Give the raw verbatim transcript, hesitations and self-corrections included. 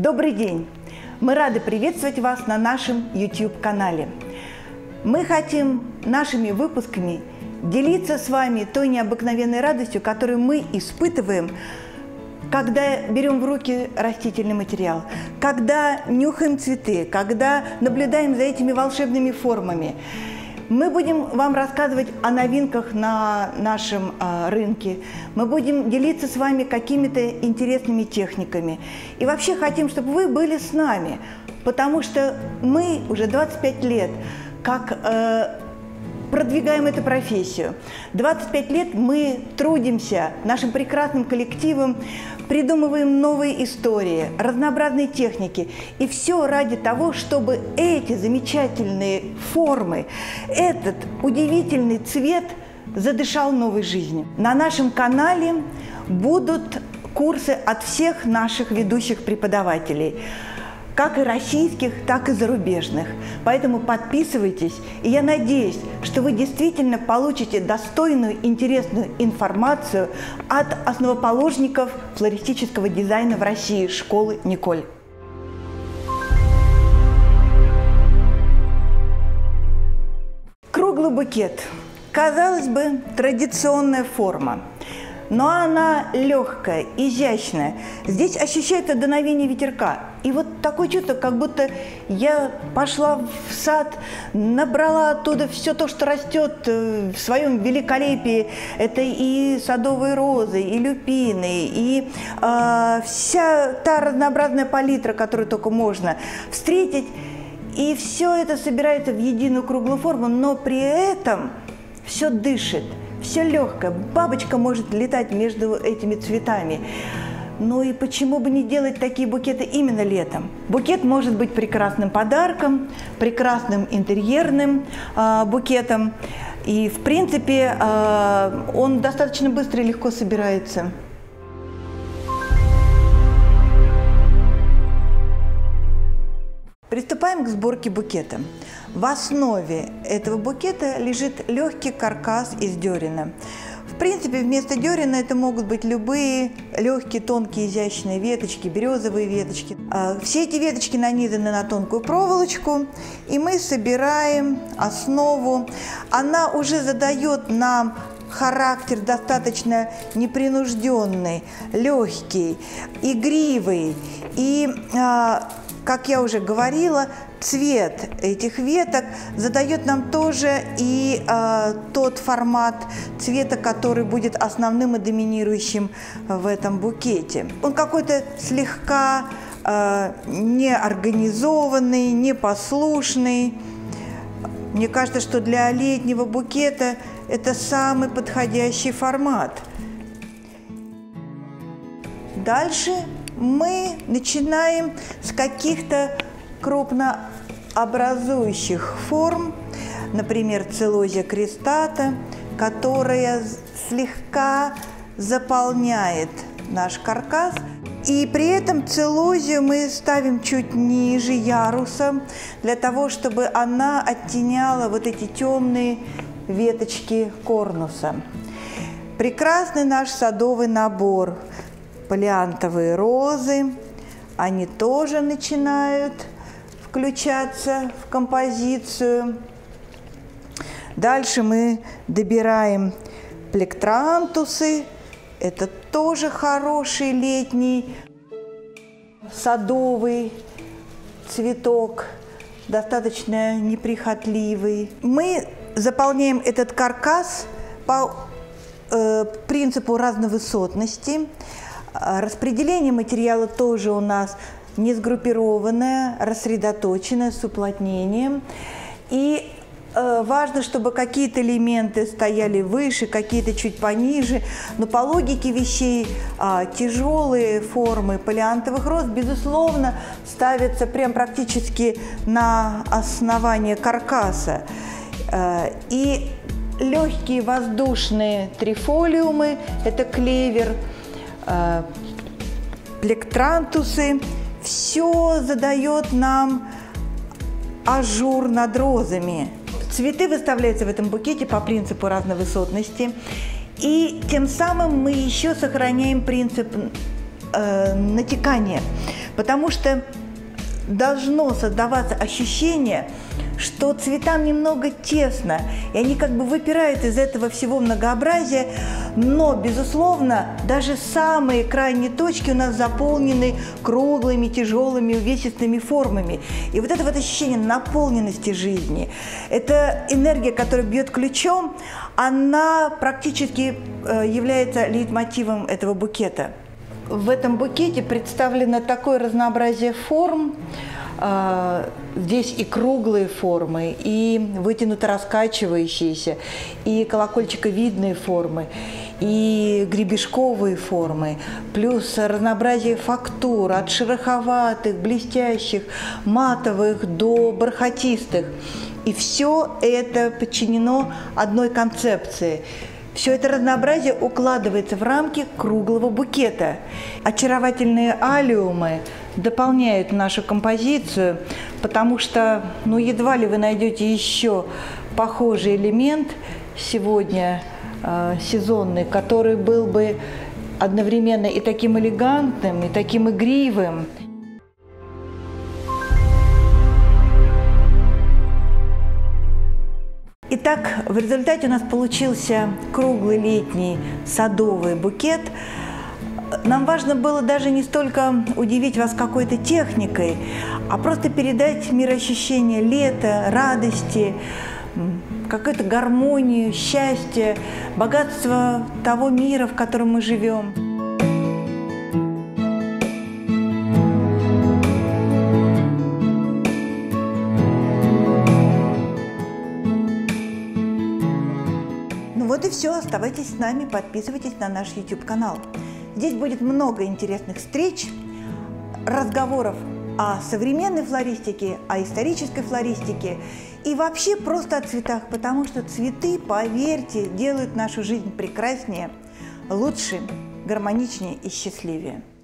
Добрый день! Мы рады приветствовать вас на нашем YouTube-канале. Мы хотим нашими выпусками делиться с вами той необыкновенной радостью, которую мы испытываем, когда берем в руки растительный материал, когда нюхаем цветы, когда наблюдаем за этими волшебными формами. Мы будем вам рассказывать о новинках на нашем э, рынке. Мы будем делиться с вами какими-то интересными техниками. И вообще хотим, чтобы вы были с нами, потому что мы уже двадцать пять лет как э, продвигаем эту профессию. двадцать пять лет мы трудимся нашим прекрасным коллективом, придумываем новые истории, разнообразные техники. И все ради того, чтобы эти замечательные формы, этот удивительный цвет задышал новой жизнью. На нашем канале будут курсы от всех наших ведущих преподавателей, как и российских, так и зарубежных. Поэтому подписывайтесь, и я надеюсь, что вы действительно получите достойную, интересную информацию от основоположников флористического дизайна в России, школы Николь. Круглый букет. Казалось бы, традиционная форма. Но она легкая, изящная. Здесь ощущается дуновение ветерка. И вот такое чувство, как будто я пошла в сад, набрала оттуда все то, что растет в своем великолепии. Это и садовые розы, и люпины, и э, вся та разнообразная палитра, которую только можно встретить. И все это собирается в единую круглую форму, но при этом все дышит. Все легкое, бабочка может летать между этими цветами. Ну и почему бы не делать такие букеты именно летом? Букет может быть прекрасным подарком, прекрасным интерьерным э, букетом. И в принципе э, он достаточно быстро и легко собирается. Приступаем к сборке букета. В основе этого букета лежит легкий каркас из дерена. В принципе, вместо дерена это могут быть любые легкие, тонкие, изящные веточки, березовые веточки. Все эти веточки нанизаны на тонкую проволочку, и мы собираем основу. Она уже задает нам характер достаточно непринужденный, легкий, игривый. И как я уже говорила, цвет этих веток задает нам тоже и э, тот формат цвета, который будет основным и доминирующим в этом букете. Он какой-то слегка э, неорганизованный, непослушный. Мне кажется, что для летнего букета это самый подходящий формат. Дальше мы начинаем с каких-то крупнообразующих форм, например, целлозия крестата, которая слегка заполняет наш каркас. И при этом целлозию мы ставим чуть ниже яруса, для того, чтобы она оттеняла вот эти темные веточки корнуса. Прекрасный наш садовый набор. Полиантовые розы, они тоже начинают включаться в композицию. Дальше мы добираем плектрантусы. Это тоже хороший летний садовый цветок, достаточно неприхотливый. Мы заполняем этот каркас по э, принципу разновысотности. Распределение материала тоже у нас не сгруппированное, рассредоточенное, с уплотнением. И э, важно, чтобы какие-то элементы стояли выше, какие-то чуть пониже. Но по логике вещей э, тяжелые формы полиантовых роз, безусловно, ставятся прям практически на основание каркаса. Э, и легкие воздушные трифолиумы, это клевер, плектрантусы, все задает нам ажур над розами. Цветы выставляются в этом букете по принципу разновысотности, и тем самым мы еще сохраняем принцип э, натекания. потому что должно создаваться ощущение, что цветам немного тесно, и они как бы выпирают из этого всего многообразия, но, безусловно, даже самые крайние точки у нас заполнены круглыми, тяжелыми, увесистыми формами. И вот это вот ощущение наполненности жизни, это энергия, которая бьет ключом, она практически является лейтмотивом этого букета. В этом букете представлено такое разнообразие форм. Здесь и круглые формы, и вытянуто раскачивающиеся, и колокольчиковидные формы, и гребешковые формы, плюс разнообразие фактур от шероховатых, блестящих, матовых до бархатистых. И все это подчинено одной концепции. Все это разнообразие укладывается в рамки круглого букета. Очаровательные алиумы дополняют нашу композицию, потому что ну, едва ли вы найдете еще похожий элемент сегодня э, сезонный, который был бы одновременно и таким элегантным, и таким игривым. Итак, в результате у нас получился круглый летний садовый букет. Нам важно было даже не столько удивить вас какой-то техникой, а просто передать мироощущение лета, радости, какую-то гармонию, счастье, богатство того мира, в котором мы живем. Вот и все. Оставайтесь с нами, подписывайтесь на наш YouTube-канал. Здесь будет много интересных встреч, разговоров о современной флористике, о исторической флористике и вообще просто о цветах, потому что цветы, поверьте, делают нашу жизнь прекраснее, лучше, гармоничнее и счастливее.